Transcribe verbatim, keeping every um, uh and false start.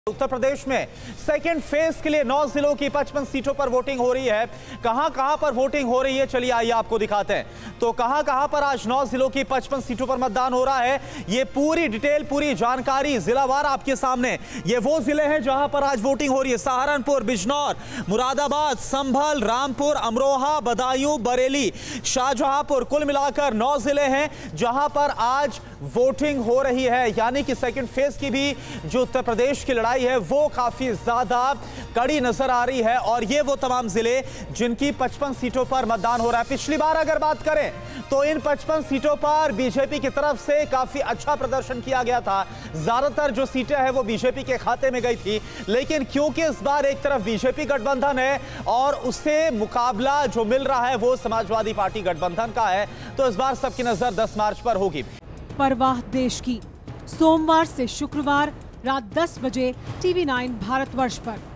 उत्तर प्रदेश में second phase के लिए नौ जिलों की पचपन सीटों पर वोटिंग हो रही है। कहां कहां पर वोटिंग हो रही है, चलिए आइए आपको दिखाते हैं। तो कहां कहां पर आज नौ जिलों की पचपन सीटों पर मतदान हो रहा है, ये पूरी डिटेल, पूरी जानकारी जिलावार आपके सामने। ये वो जिले हैं जहां पर आज वोटिंग हो रही है। सहारनपुर, बिजनौर, मुरादाबाद, संभल, रामपुर, अमरोहा, बदायूं, बरेली, शाहजहांपुर, कुल मिलाकर नौ जिले हैं जहां पर आज वोटिंग हो रही है। यानी कि सेकेंड फेज की भी जो उत्तर प्रदेश की लड़ाई है वो काफी ज्यादा कड़ी नजर आ रही है। और ये वो तमाम जिले जिनकी पचपन सीटों पर मतदान हो रहा है। पिछली बार अगर बात करें तो इन पचपन सीटों पर बीजेपी की तरफ से काफी अच्छा प्रदर्शन किया गया था। ज्यादातर जो सीटें हैं वो बीजेपी के खाते में गई थी, लेकिन क्योंकि इस बार एक तरफ बीजेपी गठबंधन है और उससे मुकाबला जो मिल रहा है वो समाजवादी पार्टी गठबंधन का है, तो इस बार सबकी नजर दस मार्च पर होगी। परवाह देश की, सोमवार से शुक्रवार रात दस बजे टीवी नाइन भारतवर्ष पर।